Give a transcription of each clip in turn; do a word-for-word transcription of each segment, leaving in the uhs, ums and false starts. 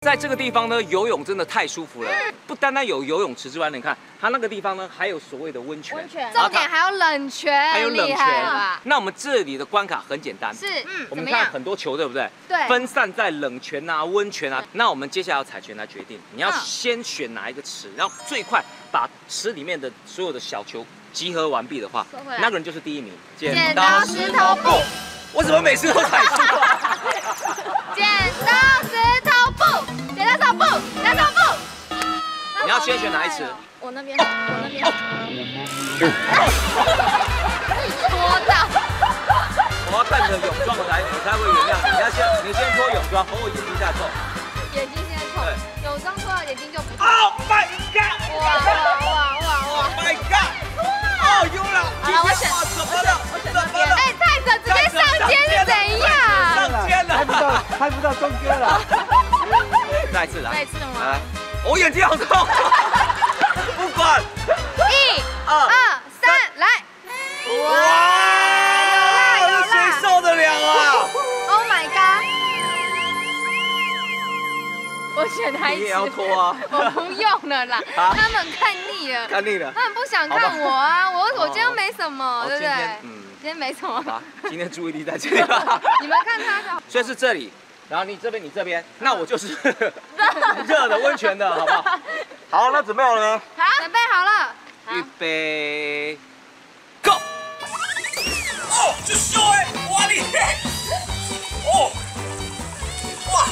在这个地方呢，游泳真的太舒服了。不单单有游泳池之外，你看它那个地方呢，还有所谓的温泉。 温泉，重点还有冷泉， 还有冷泉吧？ 那我们这里的关卡很简单， 是，嗯， 我们看很多球，对不对？ 对。 分散在冷泉啊、温泉啊。那我们接下来要采拳来决定，你要先选哪一个池，然后最快把池里面的所有的小球集合完毕的话，那个人就是第一名。 剪刀石头布。 我怎么每次都踩输啊？ 剪刀石头布，剪刀石头布，剪刀石头布。 你要先选哪一池？ 我那边，我那边。拖到。 我要看着泳装我才我才会原谅你。你要先你先脱泳装，和我眼睛再凑。 眼睛先凑。泳装脱了眼睛就不。 Oh my god！ 哇哇哇哇哇 ！Oh my god！ 哦，有了。 好了，我选， 怎么了？ 我选这边。哎，太子直接上肩是怎样？ 上肩了， 拍不到，拍不到钟哥了。 再一次来， 再一次吗？ 来，我眼睛好痛，不管。 一、二、三，来！ 哇！有啦，谁受得了啊 ？Oh my god！ 我选哪一支？ 你也要脱啊！ 我不用了啦，他们看腻了， 看腻了， 他们不想看我啊！我我今天没什么，对不对？ 嗯， 今天没什么。 好，今天注意力在这里吧。 你们看他就好。 所以是这里，然后你这边，你这边，那我就是热的温泉的，好不好？好，那准备好了呢？ 好，准备好了。 预备 ，Go！ 哦，这秀哎，哇哩！哦，哇！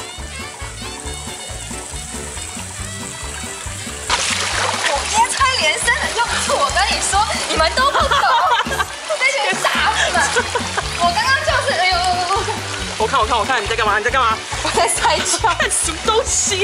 我爹猜连声的用处，我跟你说，你们都不懂，这群傻子们！我刚刚就是，哎呦， 我看我看我看，你在干嘛？你在干嘛？ 我在摔跤， 什么东西？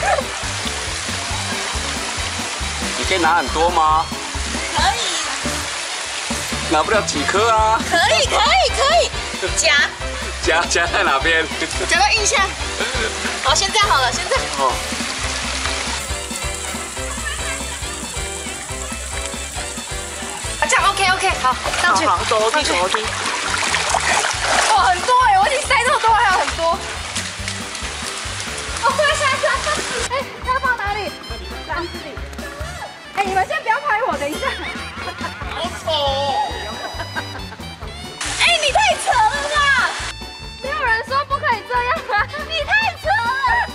你可以拿很多吗？ 可以， 拿不了几颗啊。 可以，可以，可以，夹， 夹夹在哪边？ 夹到腋下。好，先这样好了，先这样。 哦。 啊，这样 OK OK， 好，上去。 好，走楼梯，走楼梯。 哇，很多哎，我已经塞这么多，还有很多。哦，我要下去。 哎，要放哪里？篮子里。哎，你们先不要拍我，等一下。 好丑哦！ 哎，你太扯了啦！ 没有人说不可以这样啊！ 你太扯了！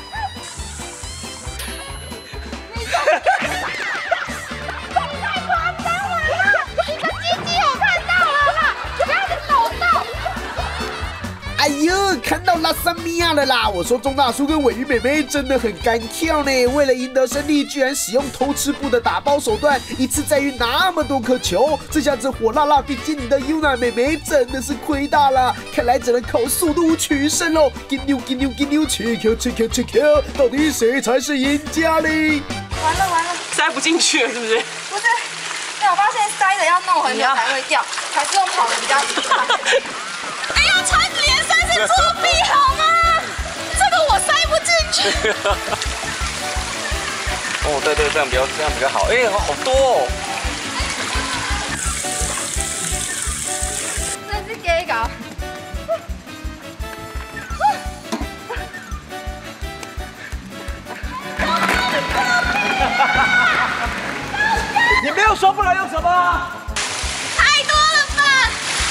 你太夸张了啦！你的鸡鸡我看到了啦！不要抖动！ 哎呦，看到拉萨米亚了啦！我说钟大叔跟尾鱼妹妹真的很敢跳呢，为了赢得胜利，居然使用偷吃布的打包手段，一次再运那么多颗球，这下子火辣辣比基尼的 Yuna 妹妹真的是亏大了，看来只能靠速度取胜喽！金牛金牛金牛，吃 Q 吃 Q 吃 Q， 到底谁才是赢家嘞？ 完了完了， 塞不进去了是不是？ 不是，因为我发现塞的要弄很久才会掉，还是用跑的比较快。哎呀，铲子连三是作弊好吗？这个我塞不进去。 哦，对对，这样比较这样比较好。哎，好多哦。 这是给搞。 你没有说不能用什么？ 太多了吧？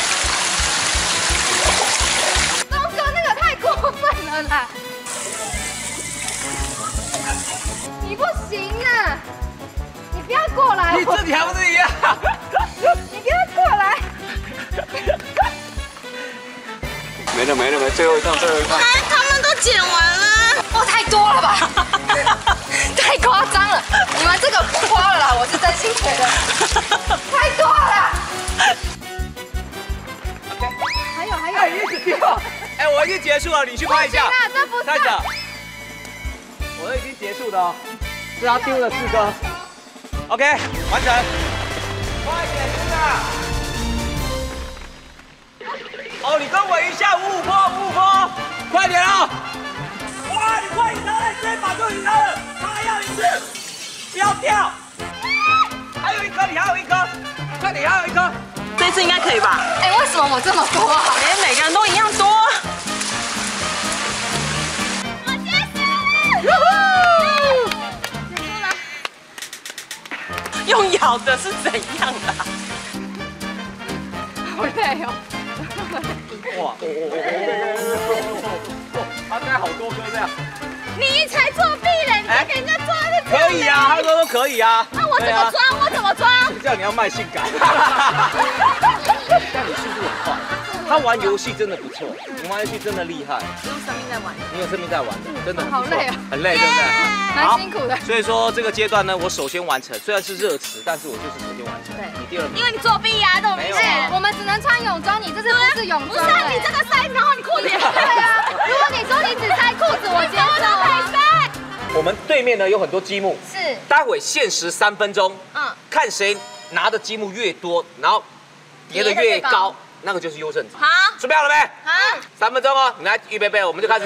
钟哥那个太过分了啦！你不行啊！你不要过来！ 你自己还不是一样？ 你不要过来！ 没了没了没，最后一趟最后一趟。 哎，他们都剪完了。哇，太多了吧？太夸张了！你们这个不夸了啦，我是真心觉得太多了。 还有还有， 哎，一直掉。哎，我已经结束了，你去拍一下。 不行啊，这不站着。我都已经结束的哦，是他丢了四颗。OK， 完成。快点，真的。哦，你跟我一下五五坡，五五坡，快点啊！哇，你快赢他了，这一把就赢他了，他还要一次，不要掉。还有一颗，你还有一颗，快点，还有一颗。 这次应该可以吧？ 哎，为什么我这么多啊？ 连每个人都一样多。 我结束了。 小的是怎样的？ 好累哦。 哇，哦哦哦哦，他带好多颗这样。 你才作弊嘞！你再给人家抓是可以啊，他说都可以啊。 那我怎么抓？我怎么抓？ 这样你要卖性感。但你速度很快，他玩游戏真的不错，你玩游戏真的厉害。 用生命在玩。 你有生命在玩的，真的很不错好累啊， 很累，对不对？ 蛮辛苦的。 所以说这个阶段呢，我首先完成，虽然是热词，但是我就是首先完成。 对你第二名。 因为你作弊呀，这种明没有啊显。我们只能穿泳装，你这是不是泳装？不是啊，你这个塞，然后你裤子也塞啊。如果你说你只塞裤子，我接受啊。 我们对面呢有很多积木， 是， 待会限时三分钟， 嗯， 看谁拿的积木越多，然后叠的越高，那个就是优胜者。 好， 准备好了没？ 好， 三分钟哦，你来预备备，我们就开始。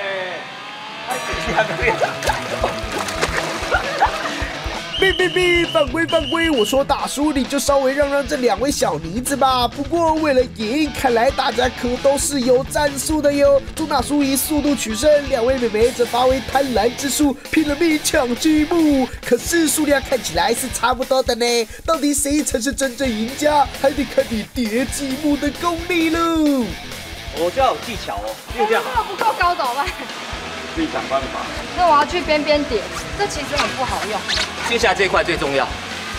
哔哔哔，犯规犯规！我说大叔，你就稍微让让这两位小妮子吧。不过为了赢，看来大家可都是有战术的哟。钟大叔以速度取胜，两位妹妹则发挥贪婪之术，拼了命抢积木。可是数量看起来是差不多的呢，到底谁才是真正赢家，还得看你叠积木的功力喽。 我就要有技巧哦，就这样。 这个不够高怎么办？ 自己想办法。 那我要去边边点，这其实很不好用。 接下来这一块最重要。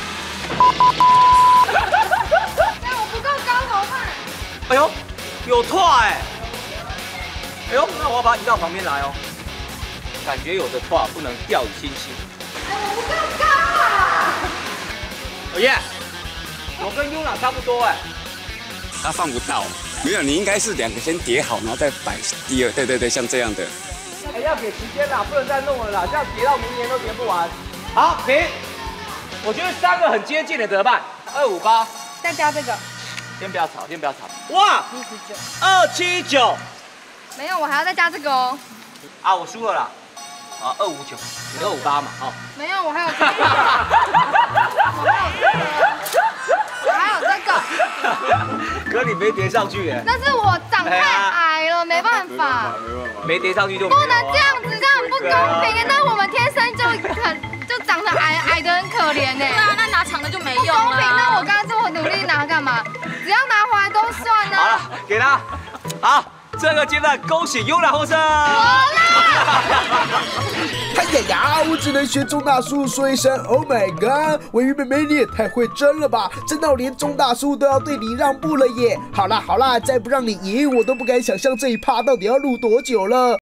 那我不够高怎么办？ 哎呦，有拓哎！哎呦，那我要把它移到旁边来哦。感觉有的拓不能掉以轻心。 哎，我不够高啊！ 哦耶，我跟优娜差不多哎。 他放不到，没有，你应该是两个先叠好，然后再摆第二。对对对，像这样的。 哎，要给时间啦，不能再弄了啦，这样叠到明年都叠不完。好，停。我觉得三个很接近的怎么办？二五八， 再加这个先不要吵，先不要吵。哇， 七十九， 二七九。 没有，我还要再加这个哦。 啊，我输了啦。啊，二五九，你二五八嘛，哦。 没有，我还有这个，我还有这个，我还有这个。 可你没叠上去耶。 但是我长太矮了，没办法。 没叠上去就不能这样子，这样很不公平。那我们天生就很就长得矮矮的很可怜呢。对啊，那拿长的就没用了。不公平，那我刚才这么努力拿干嘛？只要拿回来都算呢。 好了，给他。好，这个阶段恭喜优娜获胜。 哎呀呀！我只能学钟大叔说一声 Oh my God！ 尾鱼妹妹你也太会争了吧，争到连钟大叔都要对你让步了耶！好啦好啦，再不让你赢，我都不敢想象这一趴到底要录多久了。